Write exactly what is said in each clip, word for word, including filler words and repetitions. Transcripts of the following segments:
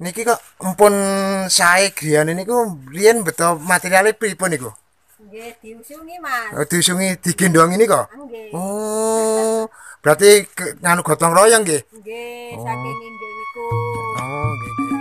Niki kok empun sae griyane niku riyen beto materiale pripun niku? Nggih, diusungi, Mas. Oh, diusungi digendongi nika? Nggih. Oh, berarti ke- nganu gotong royong nggih? Nggih, saking inggil niku. Oh, nggih nggih.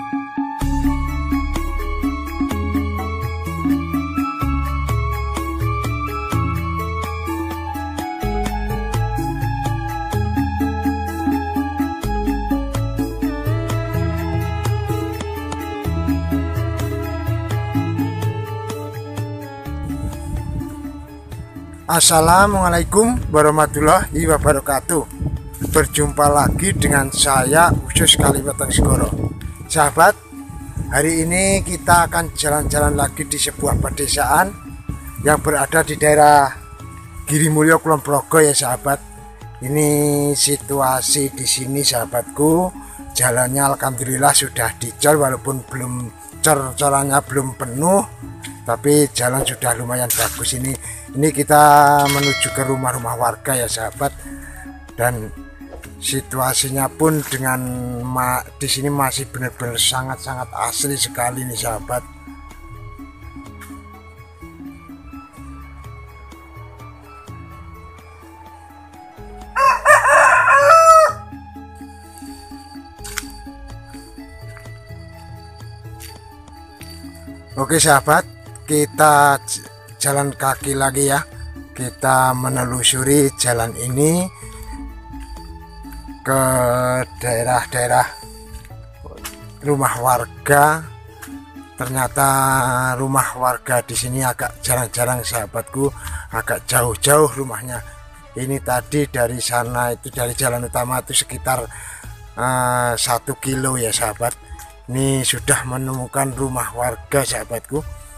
Assalamualaikum warahmatullahi wabarakatuh. Berjumpa lagi dengan saya Usus Kaliweteng Segoro. Sahabat, hari ini kita akan jalan-jalan lagi di sebuah pedesaan yang berada di daerah Girimulyo Kulon Progo ya sahabat. Ini situasi di sini sahabatku. Jalannya alhamdulillah sudah dicor walaupun belum cor-corannya belum penuh, tapi jalan sudah lumayan bagus ini. Ini kita menuju ke rumah-rumah warga ya sahabat, dan situasinya pun dengan ma di sini masih benar-benar sangat-sangat asli sekali nih sahabat. Oke sahabat, kita jalan kaki lagi ya. Kita menelusuri jalan ini ke daerah-daerah rumah warga. Ternyata rumah warga di sini agak jarang-jarang sahabatku, agak jauh-jauh rumahnya. Ini tadi dari sana itu dari jalan utama itu sekitar uh, satu kilo ya sahabat. Ini sudah menemukan rumah warga sahabatku.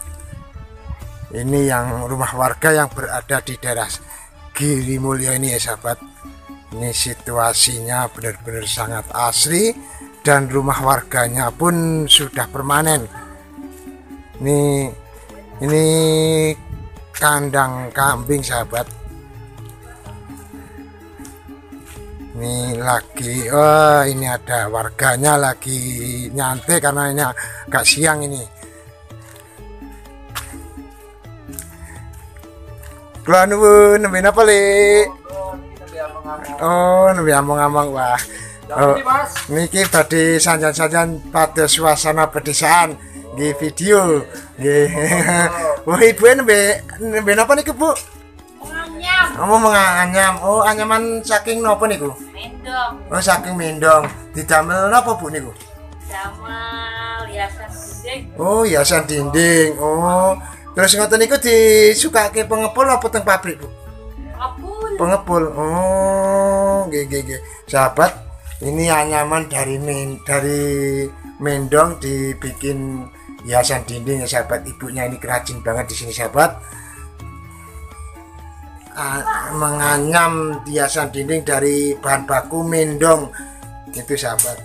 Ini yang rumah warga yang berada di daerah Girimulyo ini ya sahabat. Ini situasinya benar-benar sangat asli dan rumah warganya pun sudah permanen. Ini ini kandang kambing sahabat. Ini lagi, oh ini ada warganya lagi nyantai karena ini agak siang ini. Kula nuwun, nembe napa, Le? Oh, nembe among-among wah. Oh, niki badhe sanjan-sanjan pada suasana pedesaan nggih video. Nggih. Wah, ibu nembe nembe napa niku, Bu? Menganyam. Oh, menganyam. Oh, anyaman saking napa niku? Mendong. Oh, saking mendong. Didamel napa, Bu niku? Damel hiasan dinding. Oh, hiasan dinding. Oh. Terus ngoten niku disukake pengepul apa teng pabrik, Bu? Pengepul. Pengepul. Oh, nggih nggih nggih. Sahabat, ini anyaman dari men, dari mendong dibikin hiasan dinding ya sahabat. Ibunya ini kerajin banget di sini sahabat. Ah, menganyam hiasan dinding dari bahan baku mendong. Itu sahabat.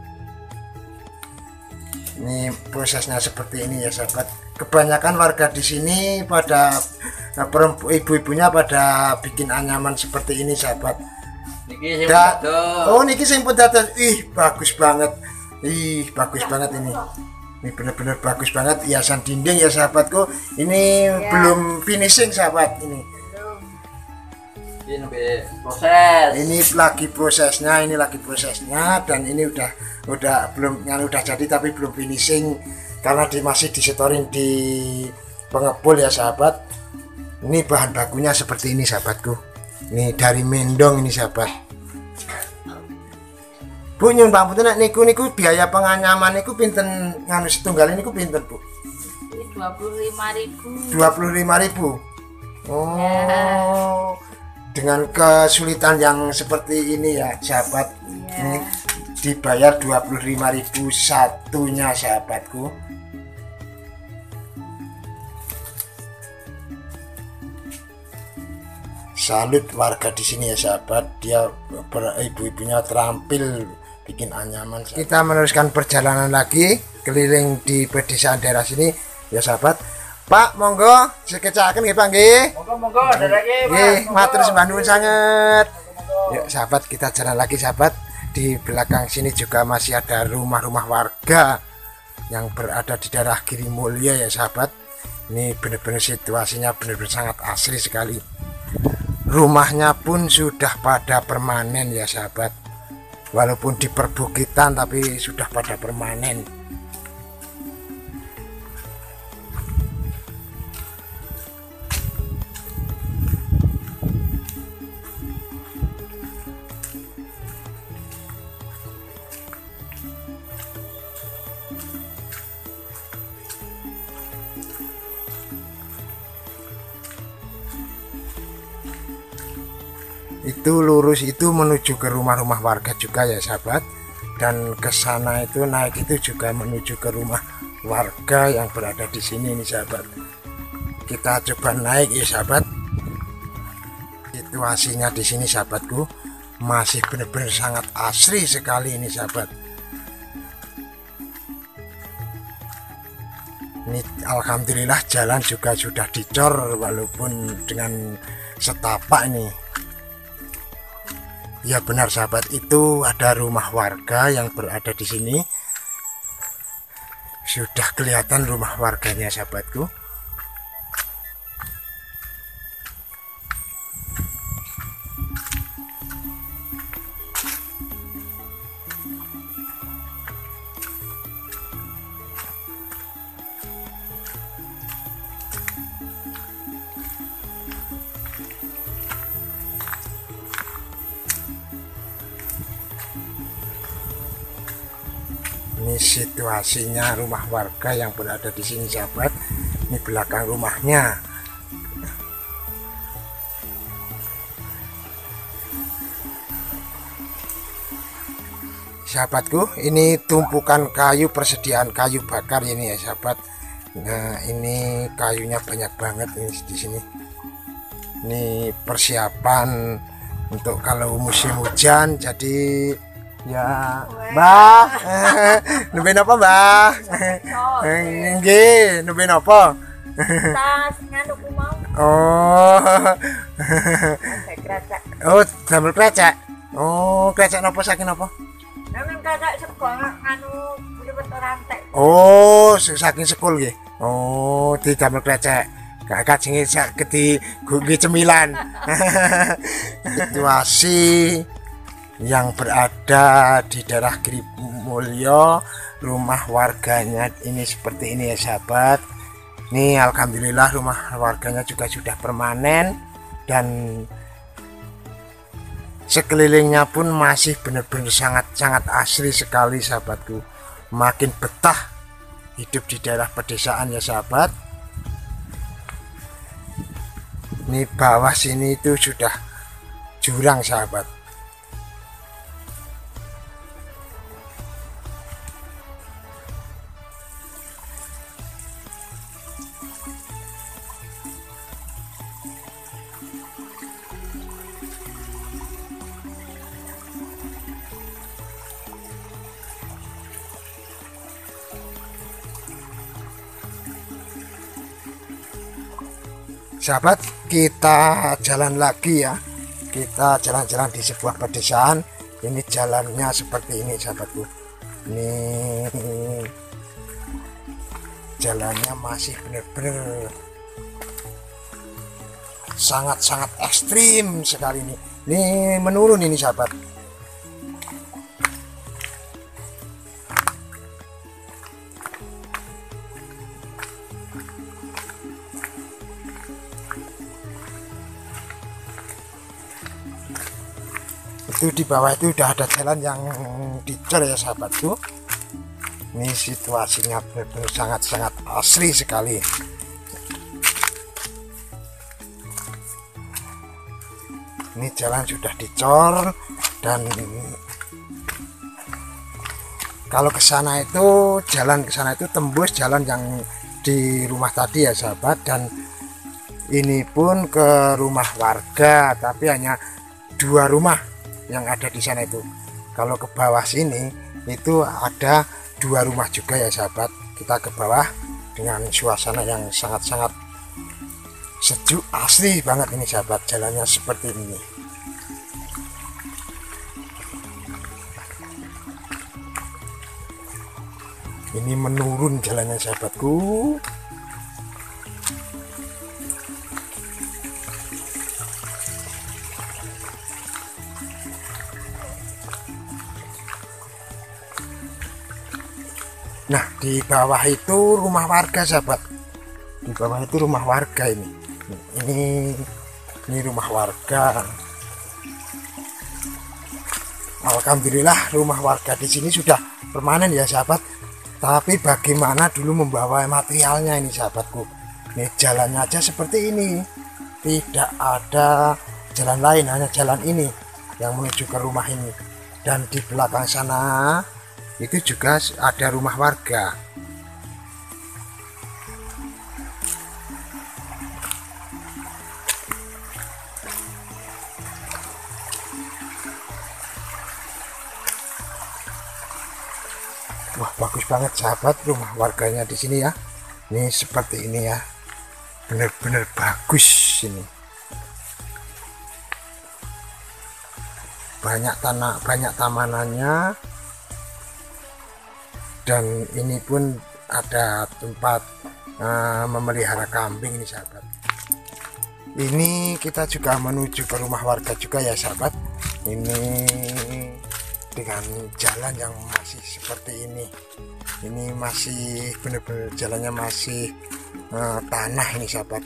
Ini prosesnya seperti ini ya sahabat. Kebanyakan warga di sini pada ibu-ibunya pada bikin anyaman seperti ini sahabat. Niki Da oh niki sing pun dados. Ih bagus banget. Ih bagus banget ini. Ini benar-benar bagus banget hiasan dinding ya sahabatku. Ini ya. Belum finishing sahabat ini. Ini proses. Ini lagi prosesnya, ini lagi prosesnya dan ini udah udah belum yang udah jadi tapi belum finishing karena di, masih disetorin di pengepul ya sahabat. Ini bahan bakunya seperti ini sahabatku. Ini dari mendong ini sahabat. Bu nyun pangapunten nek niku niku biaya penganyaman niku pinten nganu setunggal niku pinten, Bu? dua puluh lima ribu. dua puluh lima ribu. Oh. Ya. Dengan kesulitan yang seperti ini ya sahabat. Ya. Ini dibayar dua puluh lima ribu satunya sahabatku. Salut warga di sini ya sahabat, dia ibu-ibunya terampil bikin anyaman. Kita meneruskan perjalanan lagi keliling di pedesaan daerah sini ya sahabat. Pak, monggo sekecaken nggih Pak nggih. Monggo monggo darake Pak. Nggih, matur sembah nuwun sanget. Yuk sahabat, kita jalan lagi sahabat. Di belakang sini juga masih ada rumah-rumah warga yang berada di daerah Girimulya ya sahabat. Ini benar-benar situasinya benar-benar sangat asri sekali. Rumahnya pun sudah pada permanen ya sahabat, walaupun di perbukitan tapi sudah pada permanen. Itu lurus itu menuju ke rumah-rumah warga juga ya sahabat, dan ke sana itu naik itu juga menuju ke rumah warga yang berada di sini nih sahabat. Kita coba naik ya sahabat. Situasinya di sini sahabatku masih benar-benar sangat asri sekali ini sahabat. Ini alhamdulillah jalan juga sudah dicor walaupun dengan setapak ini. Ya benar sahabat, itu ada rumah warga yang berada di sini. Sudah kelihatan rumah warganya sahabatku. Ini situasinya rumah warga yang berada di sini sahabat. Ini belakang rumahnya. Sahabatku, ini tumpukan kayu, persediaan kayu bakar ini ya sahabat. Nah, ini kayunya banyak banget ini di sini. Ini persiapan untuk kalau musim hujan, jadi ya Mbah, nembe napa Mbah? Nggih, nembe napa? Tas nganu ku mau. Oh. Krecek. Oh, damel krecek. Oh, krecek napa saking napa? Nang krecek sego nganu liwet rantek. Oh, saking sekul nggih. Oh, di damel krecek. Gak kajenge sak gede nggih cemilan. Situasi yang berada di daerah Girimulya, rumah warganya ini seperti ini ya sahabat. Ini alhamdulillah rumah warganya juga sudah permanen, dan sekelilingnya pun masih benar-benar sangat-sangat asri sekali sahabatku. Makin betah hidup di daerah pedesaan ya sahabat. Ini bawah sini itu sudah jurang sahabat. Sahabat, kita jalan lagi ya. Kita jalan-jalan di sebuah pedesaan. Ini jalannya seperti ini sahabatku. Ini jalannya masih benar-benar sangat-sangat ekstrim sekali ini. Ini menurun ini sahabat. Itu di bawah itu udah ada jalan yang dicor ya sahabatku. Ini situasinya benar-benar sangat-sangat asri sekali. Ini jalan sudah dicor, dan kalau ke sana itu jalan ke sana itu tembus jalan yang di rumah tadi ya sahabat, dan ini pun ke rumah warga, tapi hanya dua rumah yang ada di sana itu. Kalau ke bawah sini itu ada dua rumah juga ya sahabat. Kita ke bawah dengan suasana yang sangat-sangat sejuk, asli banget ini sahabat. Jalannya seperti ini. Ini menurun jalannya sahabatku. Nah, di bawah itu rumah warga sahabat. Di bawah itu rumah warga ini. Ini ini rumah warga. Alhamdulillah rumah warga di sini sudah permanen ya sahabat. Tapi bagaimana dulu membawa materialnya ini sahabatku. Ini jalannya aja seperti ini. Tidak ada jalan lain, hanya jalan ini yang menuju ke rumah ini. Dan di belakang sana itu juga ada rumah warga. Wah, bagus banget sahabat rumah warganya di sini ya. Ini seperti ini ya. Benar-benar bagus ini. Banyak tanah, banyak tamanannya. Dan ini pun ada tempat uh, memelihara kambing ini sahabat. Ini kita juga menuju ke rumah warga juga ya sahabat. Ini dengan jalan yang masih seperti ini. Ini masih benar-benar jalannya masih uh, tanah ini sahabat.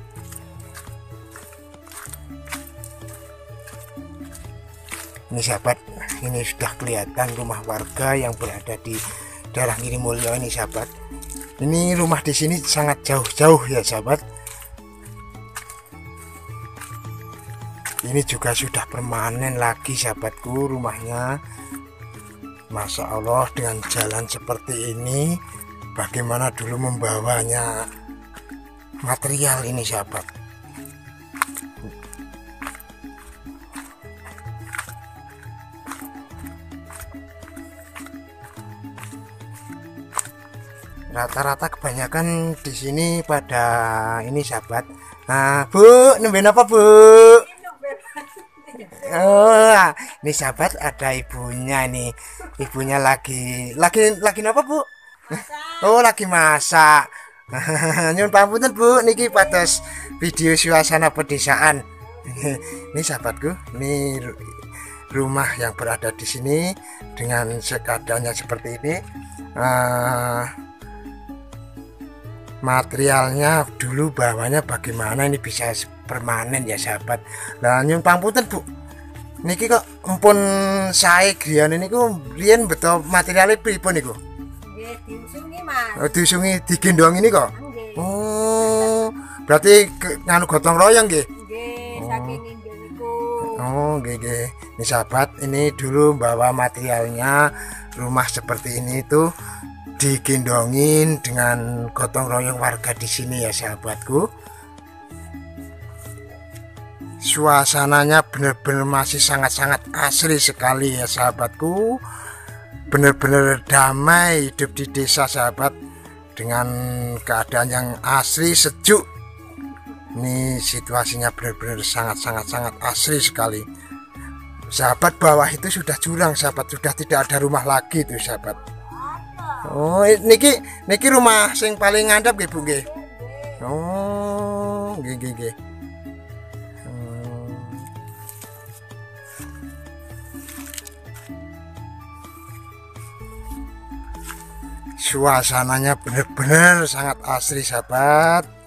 Ini sahabat, ini sudah kelihatan rumah warga yang berada di daerah Girimulyo ini sahabat. Ini rumah di sini sangat jauh-jauh ya sahabat. Ini juga sudah permanen lagi sahabatku rumahnya. Masya Allah, dengan jalan seperti ini, bagaimana dulu membawanya material ini sahabat. Rata-rata kebanyakan di sini pada ini sahabat. Nah, Bu, nemben apa Bu? Oh, ini sahabat ada ibunya nih. Ibunya lagi lagi lagi apa Bu? Masak. Oh, lagi masak. Nyun pangapunten Bu, niki pados video suasana pedesaan. Ini sahabatku, ini rumah yang berada di sini dengan keadaannya seperti ini. Uh, materialnya dulu bawahnya bagaimana ini bisa permanen ya sahabat. Lah nyun pangapunten Bu, niki kok empun sae griyane niku riyen beto materiale pripun niku? Nggih, diusungi Mas. Oh, diusungi digendong ini kok. Nggih. Oh, berarti ke, nganu gotong royong nggih. Nggih, saking inggih niku. Oh, nggih nggih. Ini sahabat, ini dulu bawa materialnya rumah seperti ini tuh digendongin dengan gotong royong warga di sini ya sahabatku. Suasananya benar-benar masih sangat-sangat asri sekali ya sahabatku. Benar-benar damai hidup di desa sahabat, dengan keadaan yang asri, sejuk. Ini situasinya benar-benar sangat-sangat-sangat asri sekali sahabat. Bawah itu sudah jurang sahabat, sudah tidak ada rumah lagi tuh sahabat. Oh, niki niki rumah sing paling ngandap nggih Bu nggih. Oh, nggih nggih nggih. Hmm. Suasananya benar-benar sangat asri sahabat.